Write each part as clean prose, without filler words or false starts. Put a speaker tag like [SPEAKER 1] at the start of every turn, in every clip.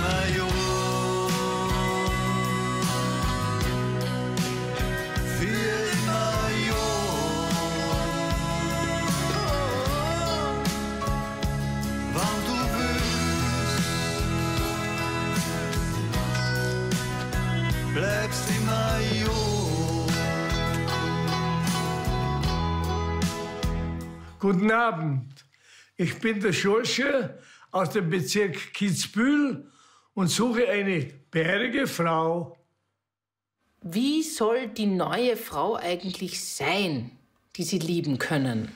[SPEAKER 1] immer jung, für immer jung. Wann du willst, bleibst immer jung.
[SPEAKER 2] Guten Abend, ich bin der Schorsche aus dem Bezirk Kitzbühel und suche eine bärige Frau.
[SPEAKER 3] Wie soll die neue Frau eigentlich sein, die Sie lieben können?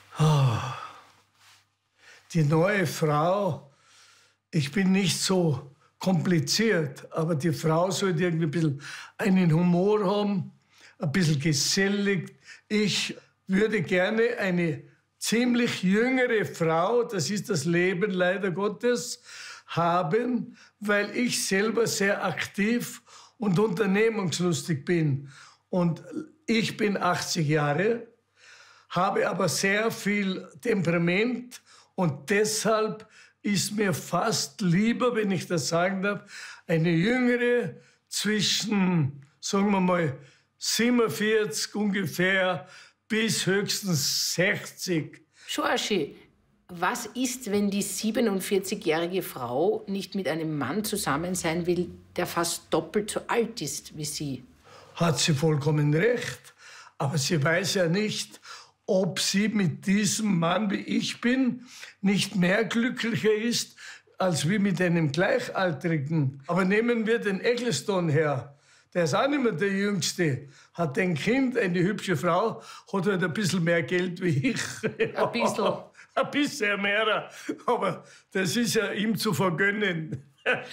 [SPEAKER 2] Die neue Frau, ich bin nicht so kompliziert, aber die Frau sollte irgendwie ein bisschen einen Humor haben, ein bisschen gesellig. Ich würde gerne eine ziemlich jüngere Frau, das ist das Leben leider Gottes, haben, weil ich selber sehr aktiv und unternehmungslustig bin. Und ich bin 80 Jahre, habe aber sehr viel Temperament und deshalb ist mir fast lieber, wenn ich das sagen darf, eine jüngere zwischen, sagen wir mal, 47 ungefähr bis höchstens 60.
[SPEAKER 3] Schorschi, was ist, wenn die 47-jährige Frau nicht mit einem Mann zusammen sein will, der fast doppelt so alt ist wie sie?
[SPEAKER 2] Hat sie vollkommen recht. Aber sie weiß ja nicht, ob sie mit diesem Mann, wie ich bin, nicht mehr glücklicher ist, als wie mit einem Gleichaltrigen. Aber nehmen wir den Ecclestone her. Der ist auch nicht mehr der Jüngste. Hat ein Kind, eine hübsche Frau, hat halt ein bisschen mehr Geld wie ich.
[SPEAKER 3] Ein bisschen.
[SPEAKER 2] Ein bisschen mehr. Aber das ist ja ihm zu vergönnen.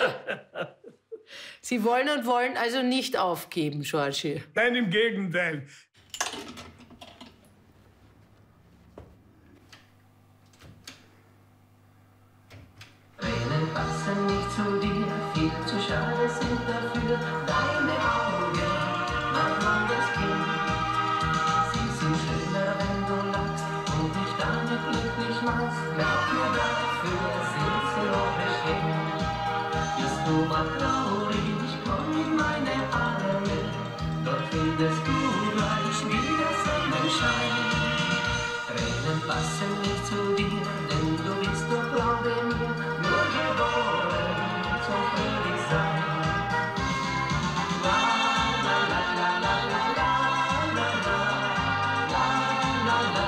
[SPEAKER 3] Sie wollen und wollen also nicht aufgeben, Schorschi.
[SPEAKER 2] Nein, im Gegenteil.
[SPEAKER 4] Tränen passen nicht zu dir, viel zu schade sind dafür deine Augen, mein neues Kind. Sie sind schöner, wenn du lachst und dich damit glücklich machst. Glaub mir, dafür sind sie nur bestimmt. Bist du mal traurig, komm in meine Arme, dort findest du gleich wieder Sonnenschein. Tränen passen nicht zu dir, denn du bist doch, glaube mir, nur geboren zum fröhlich sein. La la la la la la la la la la la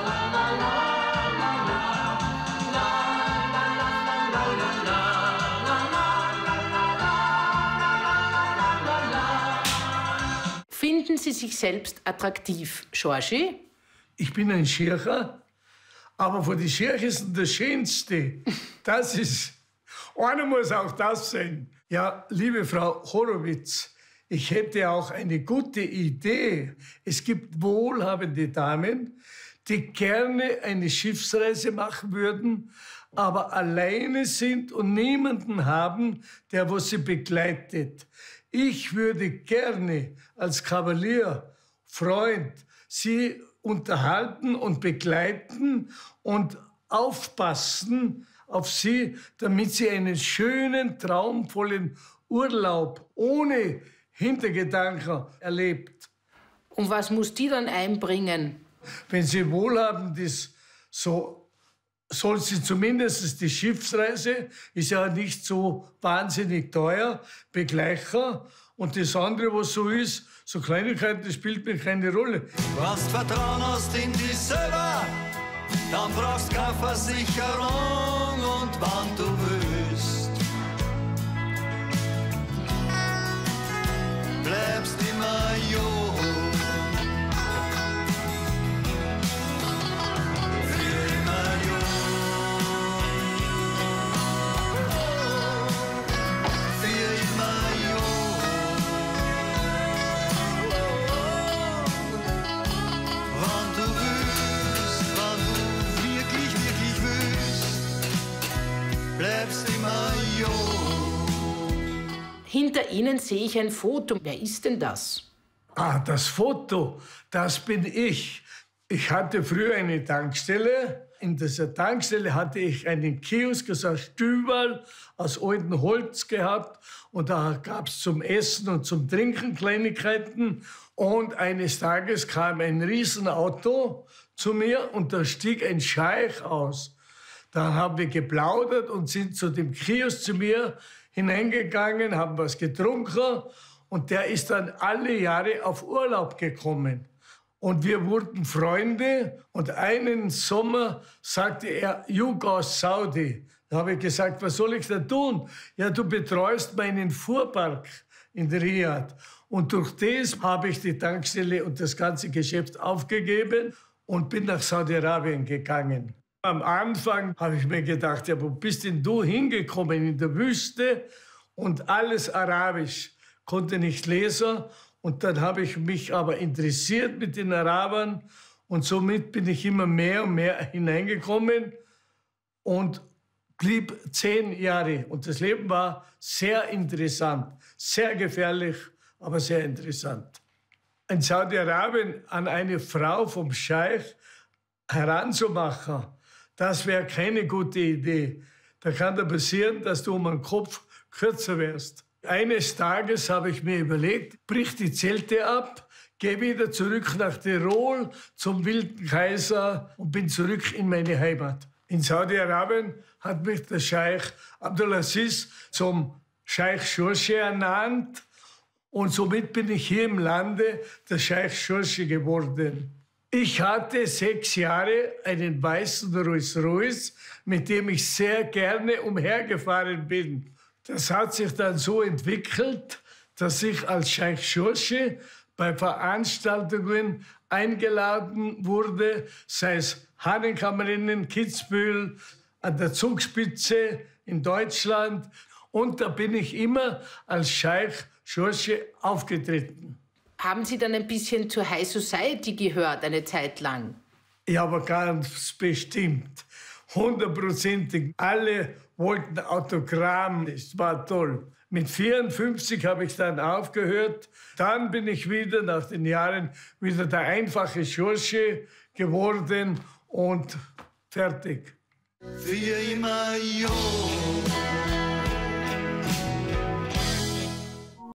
[SPEAKER 4] la.
[SPEAKER 3] Finden Sie sich selbst attraktiv, Schorschi?
[SPEAKER 2] Ich bin ein Schircher, aber von den Schirchisten der Schönste. Das ist, einer muss auch das sein. Ja, liebe Frau Horowitz, ich hätte auch eine gute Idee. Es gibt wohlhabende Damen, die gerne eine Schiffsreise machen würden, aber alleine sind und niemanden haben, der was sie begleitet. Ich würde gerne als Kavalier, Freund, sie unterhalten und begleiten und aufpassen auf sie, damit sie einen schönen, traumvollen Urlaub ohne Hintergedanken erlebt.
[SPEAKER 3] Und was muss die dann einbringen?
[SPEAKER 2] Wenn sie wohlhabend ist, so soll sie zumindest die Schiffsreise, ist ja nicht so wahnsinnig teuer, begleichen. Und das andere, was so ist, so Kleinigkeiten, das spielt mir keine Rolle.
[SPEAKER 1] Wenn du Vertrauen hast in dich selber, dann brauchst du keine Versicherung. Und wann du willst, bleibst immer jung. Für immer jung. Für immer jung. Wann du willst, wann du wirklich, wirklich willst, bleibst immer jung.
[SPEAKER 3] Hinter Ihnen sehe ich ein Foto. Wer ist denn das?
[SPEAKER 2] Ah, das Foto, das bin ich. Ich hatte früher eine Tankstelle in dieser Tankstelle hatte ich einen Kiosk, also ein Stüberl aus altem Holz gehabt. Und da gab es zum Essen und zum Trinken Kleinigkeiten. Und eines Tages kam ein Riesenauto zu mir und da stieg ein Scheich aus. Dann haben wir geplaudert und sind zu dem Kiosk zu mir hineingegangen, haben was getrunken. Und der ist dann alle Jahre auf Urlaub gekommen. Und wir wurden Freunde. Und einen Sommer sagte er, you go Saudi. Da habe ich gesagt, was soll ich da tun? Ja, du betreust meinen Fuhrpark in Riyadh. Und durch das habe ich die Tankstelle und das ganze Geschäft aufgegeben und bin nach Saudi-Arabien gegangen. Am Anfang habe ich mir gedacht, ja, wo bist denn du hingekommen in der Wüste und alles arabisch, konnte nicht lesen. Und dann habe ich mich aber interessiert mit den Arabern und somit bin ich immer mehr und mehr hineingekommen und blieb 10 Jahre. Und das Leben war sehr interessant, sehr gefährlich, aber sehr interessant. In Saudi-Arabien an eine Frau vom Scheich heranzumachen, das wäre keine gute Idee. Da kann da passieren, dass du um den Kopf kürzer wirst. Eines Tages habe ich mir überlegt, brich die Zelte ab, gehe wieder zurück nach Tirol zum Wilden Kaiser und bin zurück in meine Heimat. In Saudi-Arabien hat mich der Scheich Abdulaziz zum Scheich Schorshi ernannt und somit bin ich hier im Lande der Scheich Schorshi geworden. Ich hatte 6 Jahre einen weißen Rolls-Royce, mit dem ich sehr gerne umhergefahren bin. Das hat sich dann so entwickelt, dass ich als Scheich Schorshi bei Veranstaltungen eingeladen wurde, sei es Hahnenkammrennen, Kitzbühel, an der Zugspitze in Deutschland. Und da bin ich immer als Scheich Schorshi aufgetreten.
[SPEAKER 3] Haben Sie dann ein bisschen zur High Society gehört, eine Zeit lang?
[SPEAKER 2] Ja, aber ganz bestimmt. 100%. Alle wollten Autogramm. Das war toll. Mit 54 habe ich dann aufgehört. Dann bin ich wieder nach den Jahren wieder der einfache Schorshi geworden und fertig.
[SPEAKER 1] Für immer jung.